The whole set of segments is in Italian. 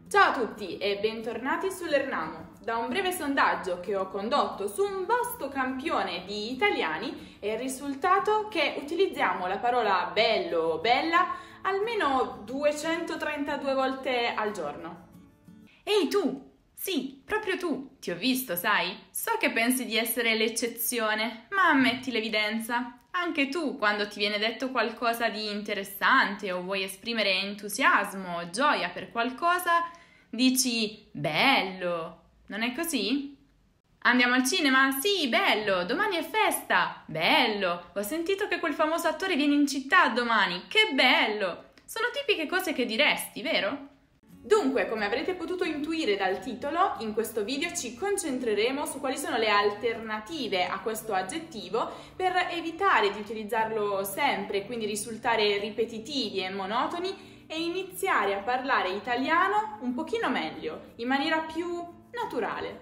Ciao a tutti e bentornati sull'Ernamo. Da un breve sondaggio che ho condotto su un vasto campione di italiani è il risultato che utilizziamo la parola bello o bella almeno 232 volte al giorno. Ehi tu! Sì, proprio tu! Ti ho visto, sai? So che pensi di essere l'eccezione, ma ammetti l'evidenza. Anche tu, quando ti viene detto qualcosa di interessante o vuoi esprimere entusiasmo o gioia per qualcosa, dici bello. Non è così? Andiamo al cinema? Sì, bello! Domani è festa! Bello! Ho sentito che quel famoso attore viene in città domani! Che bello! Sono tipiche cose che diresti, vero? Dunque, come avrete potuto intuire dal titolo, in questo video ci concentreremo su quali sono le alternative a questo aggettivo per evitare di utilizzarlo sempre, quindi risultare ripetitivi e monotoni e iniziare a parlare italiano un pochino meglio, in maniera più naturale.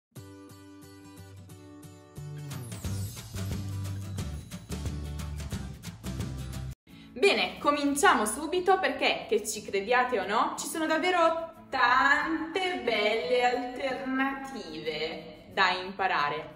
Bene, cominciamo subito perché, che ci crediate o no, ci sono davvero tante belle alternative da imparare.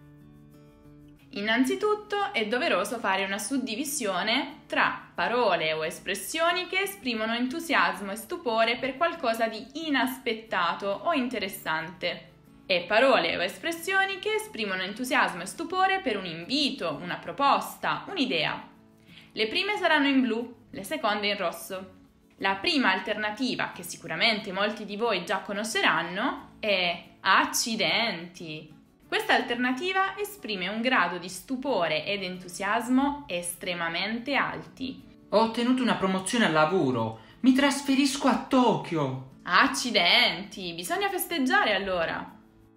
Innanzitutto è doveroso fare una suddivisione tra parole o espressioni che esprimono entusiasmo e stupore per qualcosa di inaspettato o interessante e parole o espressioni che esprimono entusiasmo e stupore per un invito, una proposta, un'idea. Le prime saranno in blu, le seconde in rosso. La prima alternativa, che sicuramente molti di voi già conosceranno, è accidenti. Questa alternativa esprime un grado di stupore ed entusiasmo estremamente alti. Ho ottenuto una promozione al lavoro, mi trasferisco a Tokyo. Accidenti, bisogna festeggiare allora.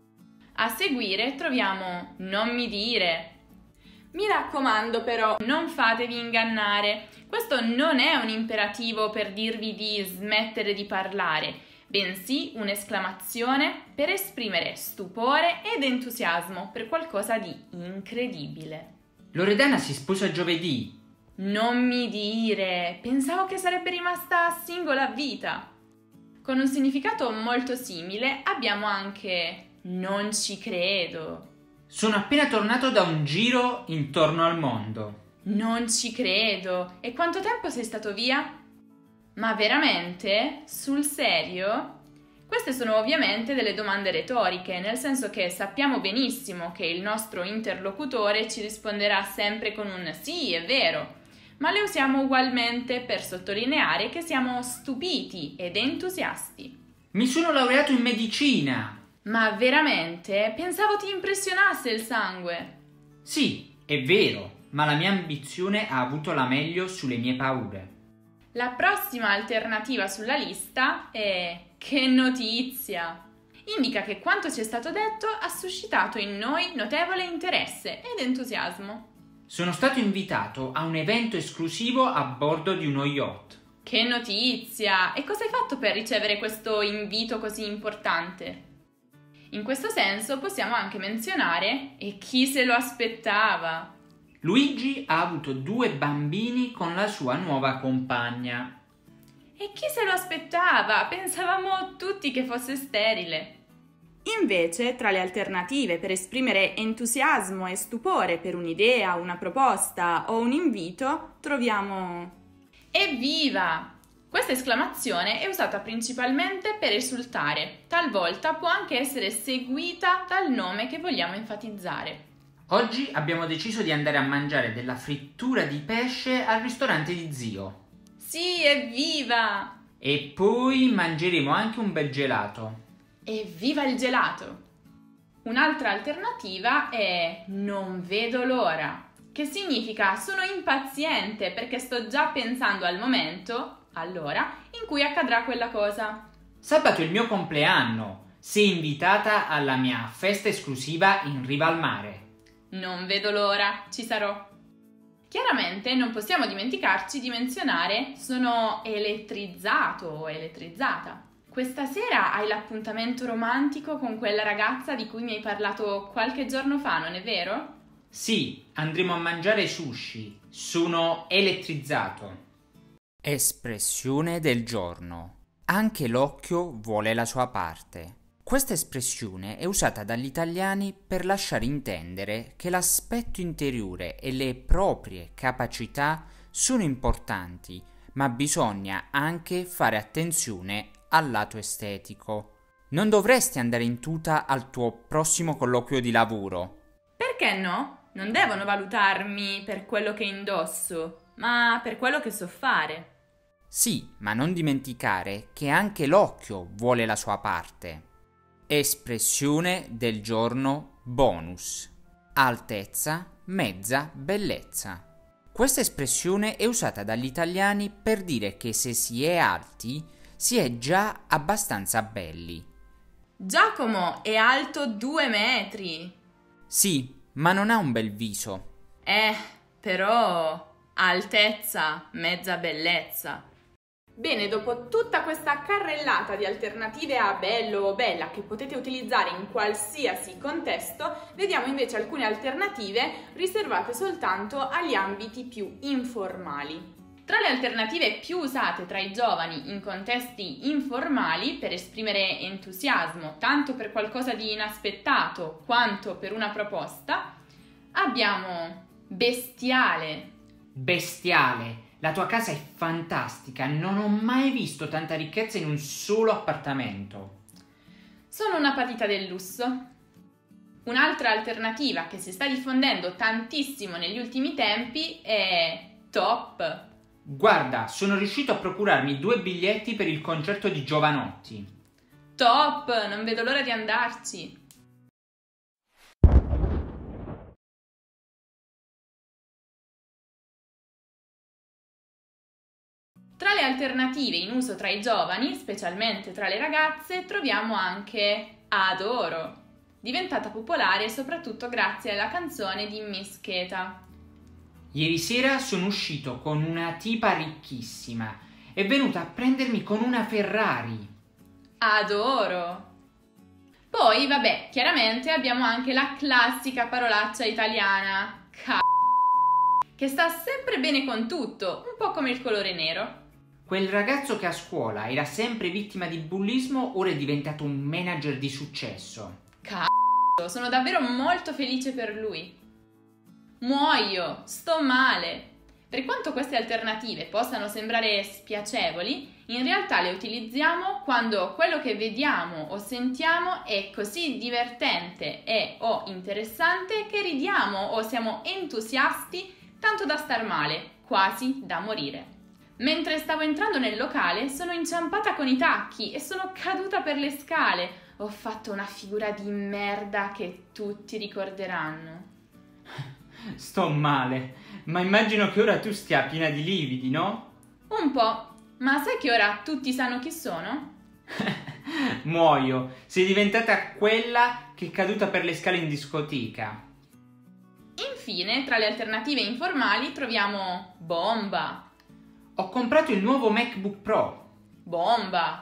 A seguire troviamo non mi dire. Mi raccomando però, non fatevi ingannare, questo non è un imperativo per dirvi di smettere di parlare, bensì un'esclamazione per esprimere stupore ed entusiasmo per qualcosa di incredibile. Loredana si sposa giovedì. Non mi dire, pensavo che sarebbe rimasta singola a vita. Con un significato molto simile abbiamo anche non ci credo. Sono appena tornato da un giro intorno al mondo. Non ci credo. E quanto tempo sei stato via? Ma veramente? Sul serio? Queste sono ovviamente delle domande retoriche, nel senso che sappiamo benissimo che il nostro interlocutore ci risponderà sempre con un sì, è vero, ma le usiamo ugualmente per sottolineare che siamo stupiti ed entusiasti. Mi sono laureato in medicina. Ma veramente? Pensavo ti impressionasse il sangue. Sì, è vero, ma la mia ambizione ha avuto la meglio sulle mie paure. La prossima alternativa sulla lista è che notizia! Indica che quanto ci è stato detto ha suscitato in noi notevole interesse ed entusiasmo. Sono stato invitato a un evento esclusivo a bordo di uno yacht. Che notizia! E cosa hai fatto per ricevere questo invito così importante? In questo senso possiamo anche menzionare e chi se lo aspettava. Luigi ha avuto 2 bambini con la sua nuova compagna. E chi se lo aspettava? Pensavamo tutti che fosse sterile. invece, tra le alternative per esprimere entusiasmo e stupore per un'idea, una proposta o un invito, troviamo Evviva! Questa esclamazione è usata principalmente per esultare, talvolta può anche essere seguita dal nome che vogliamo enfatizzare. Oggi abbiamo deciso di andare a mangiare della frittura di pesce al ristorante di zio. Sì, evviva! E poi mangeremo anche un bel gelato. Evviva il gelato! Un'altra alternativa è non vedo l'ora, che significa sono impaziente perché sto già pensando al momento, all'ora, in cui accadrà quella cosa. Sabato è il mio compleanno. Sei invitata alla mia festa esclusiva in riva al mare. Non vedo l'ora, ci sarò. Chiaramente non possiamo dimenticarci di menzionare sono elettrizzato o elettrizzata. Questa sera hai l'appuntamento romantico con quella ragazza di cui mi hai parlato qualche giorno fa, non è vero? Sì, andremo a mangiare sushi. Sono elettrizzato. Espressione del giorno. Anche l'occhio vuole la sua parte. Questa espressione è usata dagli italiani per lasciare intendere che l'aspetto interiore e le proprie capacità sono importanti, ma bisogna anche fare attenzione al lato estetico. Non dovresti andare in tuta al tuo prossimo colloquio di lavoro. Perché no? Non devono valutarmi per quello che indosso, ma per quello che so fare. Sì, ma non dimenticare che anche l'occhio vuole la sua parte. Espressione del giorno bonus. Altezza, mezza bellezza. Questa espressione è usata dagli italiani per dire che se si è alti, si è già abbastanza belli. Giacomo è alto 2 metri. Sì, ma non ha un bel viso. Però altezza, mezza bellezza. Bene, dopo tutta questa carrellata di alternative a bello o bella che potete utilizzare in qualsiasi contesto, vediamo invece alcune alternative riservate soltanto agli ambiti più informali. Tra le alternative più usate tra i giovani in contesti informali per esprimere entusiasmo tanto per qualcosa di inaspettato quanto per una proposta, abbiamo bestiale. Bestiale, la tua casa è fantastica, non ho mai visto tanta ricchezza in un solo appartamento. Sono una patita del lusso. Un'altra alternativa che si sta diffondendo tantissimo negli ultimi tempi è top. Guarda, sono riuscito a procurarmi 2 biglietti per il concerto di Giovanotti. Top, non vedo l'ora di andarci. Tra le alternative in uso tra i giovani, specialmente tra le ragazze, troviamo anche adoro, diventata popolare soprattutto grazie alla canzone di Miss Cheta. Ieri sera sono uscito con una tipa ricchissima. È venuta a prendermi con una Ferrari. Adoro! Poi, vabbè, chiaramente abbiamo anche la classica parolaccia italiana, che sta sempre bene con tutto, un po' come il colore nero. Quel ragazzo che a scuola era sempre vittima di bullismo ora è diventato un manager di successo. Sono davvero molto felice per lui. Muoio, sto male. Per quanto queste alternative possano sembrare spiacevoli, in realtà le utilizziamo quando quello che vediamo o sentiamo è così divertente e o interessante che ridiamo o siamo entusiasti tanto da star male, quasi da morire. Mentre stavo entrando nel locale sono inciampata con i tacchi e sono caduta per le scale. Ho fatto una figura di merda che tutti ricorderanno. Sto male, ma immagino che ora tu stia piena di lividi, no? Un po', ma sai che ora tutti sanno chi sono? Muoio, sei diventata quella che è caduta per le scale in discoteca. Infine, tra le alternative informali troviamo bomba. Ho comprato il nuovo MacBook Pro. Bomba.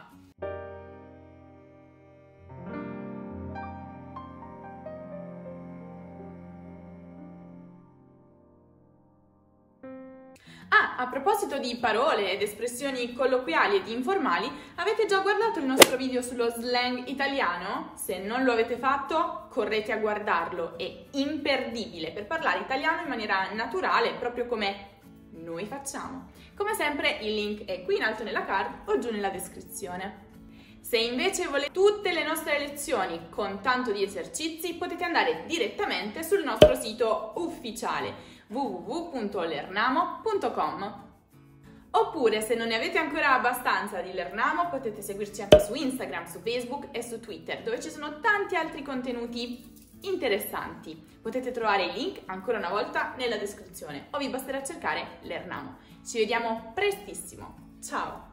A proposito di parole ed espressioni colloquiali ed informali, avete già guardato il nostro video sullo slang italiano? Se non lo avete fatto, correte a guardarlo, è imperdibile per parlare italiano in maniera naturale, proprio come noi facciamo. Come sempre il link è qui in alto nella card o giù nella descrizione. Se invece volete tutte le nostre lezioni con tanto di esercizi, potete andare direttamente sul nostro sito ufficiale www.lernamo.com. Oppure, se non ne avete ancora abbastanza di Lernamo, potete seguirci anche su Instagram, su Facebook e su Twitter, dove ci sono tanti altri contenuti interessanti. Potete trovare i link ancora una volta nella descrizione o vi basterà cercare Lernamo. Ci vediamo prestissimo. Ciao!